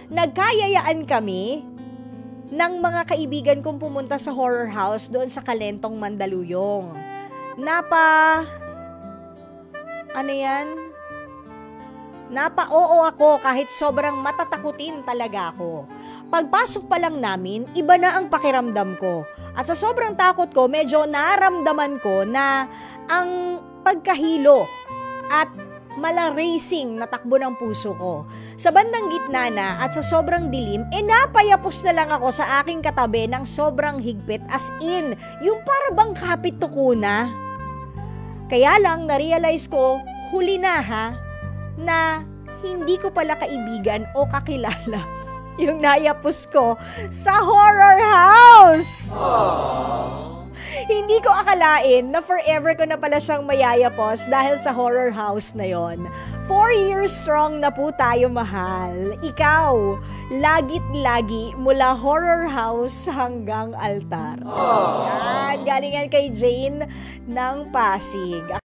nagkayayaan kami ng mga kaibigan kong pumunta sa horror house doon sa Kalentong, Mandaluyong. Oo ako kahit sobrang matatakutin talaga ako. Pagpasok pa lang namin, iba na ang pakiramdam ko. At sa sobrang takot ko, medyo naramdaman ko na ang pagkahilo at mala-racing na takbo ng puso ko. Sa bandang gitna na at sa sobrang dilim, napayapos na lang ako sa aking katabi ng sobrang higpit, as in, yung para bang kapit tuko na. Kaya lang na-realize ko, huli na na hindi ko pala kaibigan o kakilala yung nayapos ko sa horror house. Hindi ko akalain na forever ko na pala siyang mayayapos dahil sa horror house na yon. 4 years strong na po tayo, mahal. Ikaw, lagit-lagi mula horror house hanggang altar. Yan, galingan kay Jane ng Pasig.